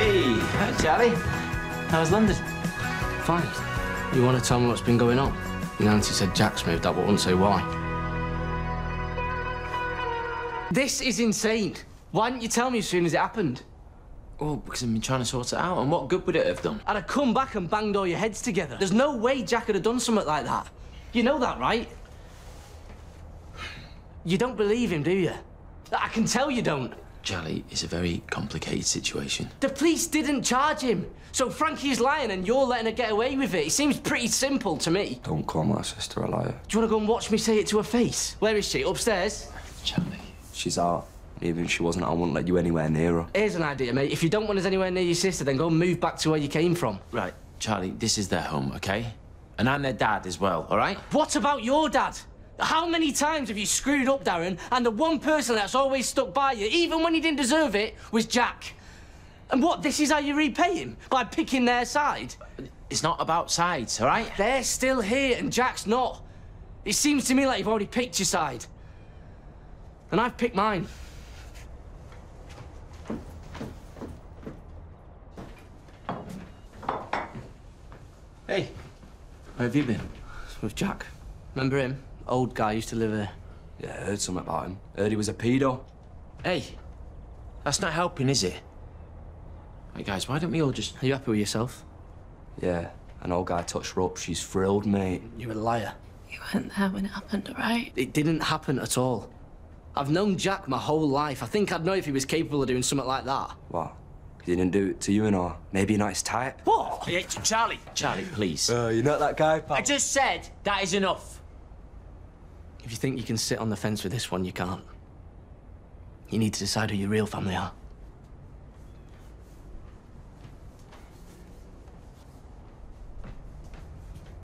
Hey, hi, Charlie. How's London? Fine. You want to tell me what's been going on? Your auntie said Jack's moved out, but won't say why. This is insane. Why didn't you tell me as soon as it happened? Well, because I've been trying to sort it out, and what good would it have done? I'd have come back and banged all your heads together. There's no way Jack would have done something like that. You know that, right? You don't believe him, do you? I can tell you don't. Charlie, it's a very complicated situation. The police didn't charge him. So Frankie's lying and you're letting her get away with it. It seems pretty simple to me. Don't call my sister a liar. Do you want to go and watch me say it to her face? Where is she? Upstairs? Charlie. She's out. Even if she wasn't, I wouldn't let you anywhere near her. Here's an idea, mate. If you don't want us anywhere near your sister, then go and move back to where you came from. Right, Charlie, this is their home, okay? And I'm their dad as well, all right? What about your dad? How many times have you screwed up, Darren? And the one person that's always stuck by you, even when he didn't deserve it, was Jack. And what, this is how you repay him? By picking their side? It's not about sides, all right? They're still here and Jack's not. It seems to me like you've already picked your side. And I've picked mine. Hey, where have you been? With Jack. Remember him? Old guy used to live here. Yeah, I heard something about him. Heard he was a pedo. Hey, that's not helping, is it? Right, guys, why don't we all just... Are you happy with yourself? Yeah, an old guy touched her up. She's thrilled, mate. You're a liar. You weren't there when it happened, all right? It didn't happen at all. I've known Jack my whole life. I think I'd know if he was capable of doing something like that. What? He didn't do it to you and all? Maybe you're not his type? What? Hey, Charlie, please. You're not that guy, pal. I just said that is enough. If you think you can sit on the fence with this one, you can't. You need to decide who your real family are.